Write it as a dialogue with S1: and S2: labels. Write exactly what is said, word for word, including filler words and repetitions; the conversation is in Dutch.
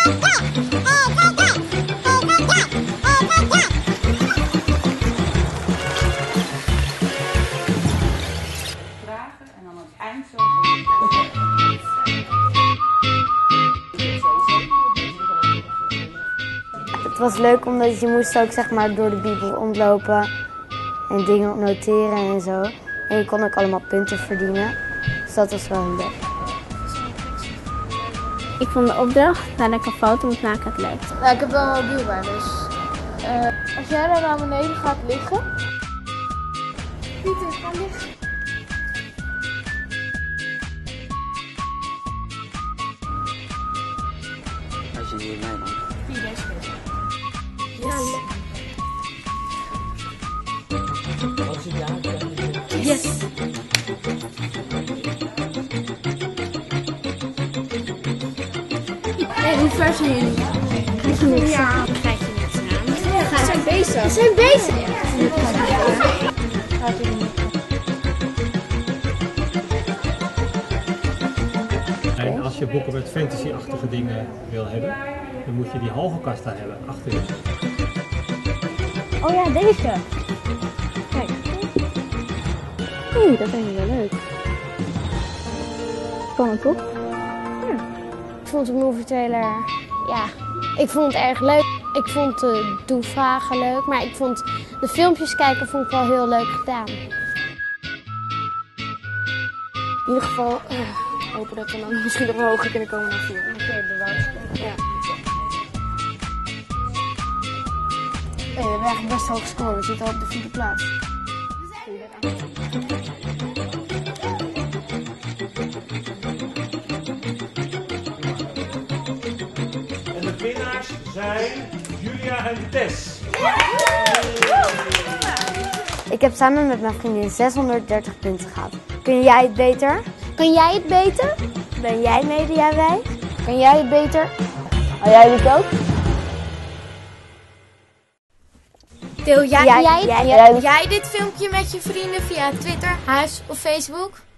S1: Vragen en dan aan het eind zo.
S2: Het was leuk omdat je moest ook zeg maar door de Bibel rondlopen en dingen noteren en zo. En je kon ook allemaal punten verdienen. Dus dat was wel leuk.
S3: Ik vond de opdracht dat ik een foto moet maken het leukste.
S4: Nou, ik heb wel een mobiel bij, dus uh, als jij daar naar beneden gaat liggen. Pieter, ga liggen.
S5: Als je hier mij dan.
S4: Vier deze. Yes. Yes.
S3: Hey, hoe ver zijn jullie? Krijg je niks aan? Krijg je niks aan?
S4: Ja, we zijn bezig.
S3: We zijn bezig.
S6: En als je boeken met fantasy-achtige dingen wil hebben, dan moet je die Halgekast daar hebben, achterin.
S3: Oh ja, deze. Kijk. Hé, hey, dat vind ik wel leuk. Spannend toch? Ja.
S2: Ik vond de movie trailer, ja, ik vond het erg leuk. Ik vond de doe-vragen leuk, maar ik vond de filmpjes kijken vond ik wel heel leuk gedaan.
S4: In ieder geval uh, hopen dat we dan misschien nog wel hoger kunnen komen dan vier. Oké, okay, bewaard. Ja. Hey, we hebben eigenlijk best hoog gescoord. We zitten al op de vierde plaats.
S7: En de winnaars zijn Julia en Tess.
S2: Ik heb samen met mijn vriendin zeshonderddertig punten gehad. Kun jij het beter? Kun jij het beter? Ben jij mediawijs? Kun jij het beter? Oh, jij het ook?
S4: Deel jij,
S2: jij,
S4: jij,
S2: jij,
S4: jij, jij dit filmpje met je vrienden via Twitter, Huis of Facebook?